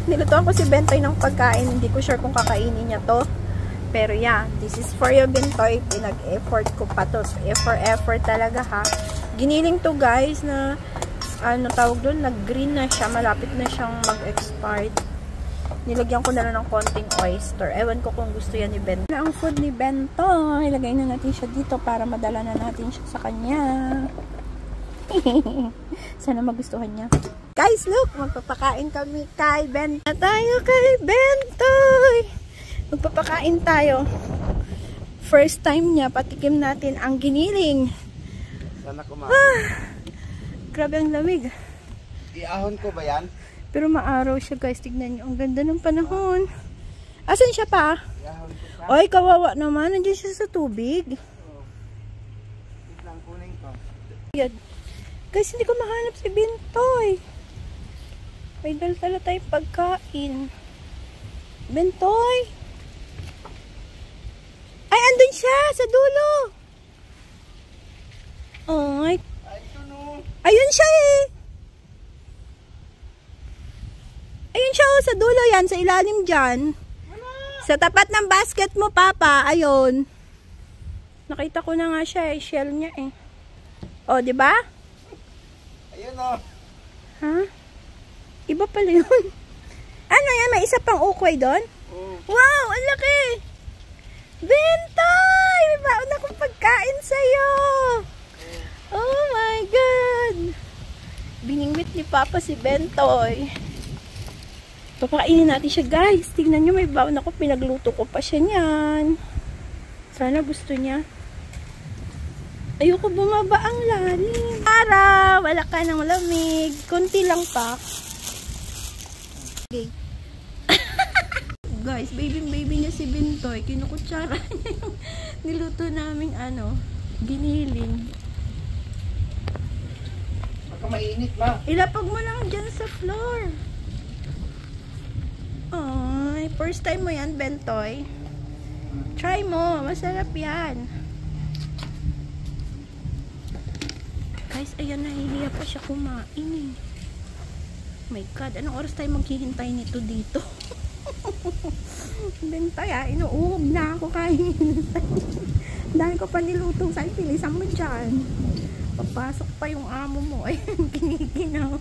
Nilutuan ko si Bentoy ng pagkain. Hindi ko sure kung kakainin niya to. Pero yeah, this is for you, Bentoy. Pinag-effort ko pa to. Effort talaga ha. Giniling to guys na ano tawag doon, nag-green na siya. Malapit na siyang mag-expired. Nilagyan ko na lang ng konting oyster. Ewan ko kung gusto yan ni Bentoy. Ang food ni Bentoy. Ilagay na natin siya dito para madala na natin siya sa kanya. Sana magustuhan niya. Guys, look! Magpapakain kami kay Bentoy. Tayo kay Bentoy! Magpapakain tayo. First time niya, patikim natin ang giniling. Sana kumain. Grabe ang lamig. Iahon ko ba yan? Pero maaraw siya guys. Tignan niyo. Ang ganda ng panahon. Asan siya pa? Iahon ko siya. Oy, kawawa naman. Nandiyan siya sa tubig. Wait lang, kunin ko. Yan. Guys, hindi ko mahanap si Bentoy. May dala tayong pagkain. Bentoy! Ay, andun siya! Sa dulo! Ay. Ayun siya eh! Ayun siya oh, sa dulo yan. Sa ilalim dyan. Sa tapat ng basket mo, Papa. Ayun. Nakita ko na nga siya eh. Shell niya eh. O, diba? Ayun o. Ha? Iba pala yun. Ano yan? May isa pang ukway doon? Wow! Ang laki! Bentoy! May baon akong pagkain sa'yo! Oh my God! Biningwit ni Papa si Bentoy. Papakainin natin siya guys. Tignan nyo, may baon ako. Pinagluto ko pa siya niyan. Sana gusto niya. Ayoko bumaba ang lalim. Araw! Wala ka ng lamig. Kunti lang pa. Okay. Guys, baby niya si Bentoy. Kinukutsara niya yung niluto naming ano, giniling. Baka mainit ma. Ilapag mo lang dyan sa floor. Ay, first time mo yan, Bentoy. Try mo. Masarap yan. Guys, ayan, nahihiya pa siya kumain eh. My God, anong oras tayo maghihintay nito dito? Bentoy ah, inuuhog na ako kain. Dahil ko pa nilutong sa'yo, pilisan mo dyan. Papasok pa yung amo mo. Ayun, kiniginaw.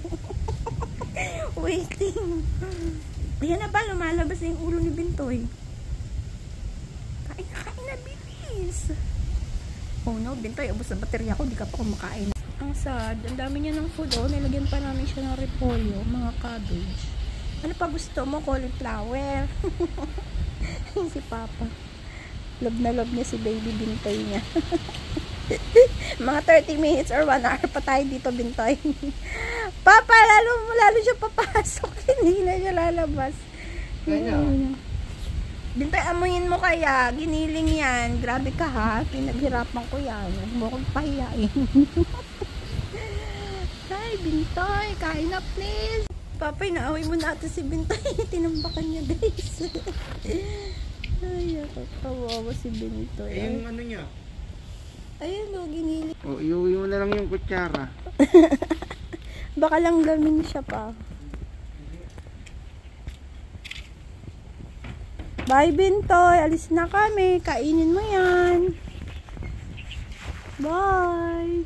Waiting. Ayan na ba, lumalabas na yung ulo ni Bentoy. Kain na, bilis. Oh no, Bentoy, ubos na baterya ko, di ka pa kumakain. Ang sad, ang dami niya ng food. Oh, nilagyan pa namin siya ng repolyo, mga cabbage. Ano pa gusto mo? Cauliflower. Si Papa. Love na love niya si baby Bentoy niya. Mga 30 minutes or 1 hour pa tayo dito, Bentoy. Papa, lalo siya papasok. Hindi na siya lalabas. Bentoy, amuyin mo kaya. Giniling yan. Grabe ka ha. Pinaghirapan ko yan. Huwag mo akong pahiyain. Hi, Bentoy. Kain na, please. Papa, inaaway mo natin si Bentoy. Tinambakan niya, guys. Ay, kawawa si Bentoy. Eh, yung ano niya? Ayun o, giniling. O, iuwi mo na lang yung kutsara. Baka lang gamin siya pa. Bye, Bentoy. Alis na kami. Kainin mo yan. Bye.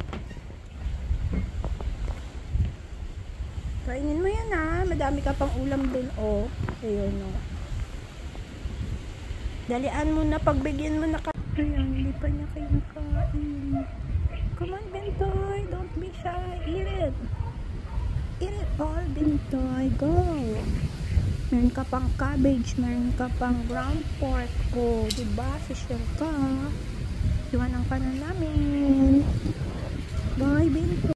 Kainin mo yan ha. Madami ka pang ulam dun. Oh. Ayun o. Dalian mo na. Pagbigyan mo na ka. Ayan, hindi pa niya kinakain. Come on, Bentoy. Don't be shy. Eat it. Eat it all, Bentoy. Go. Meron ka pang cabbage. Meron ka pang ground pork. O, diba? Social ka. Iwanan ka na namin. Bye, Bentoy.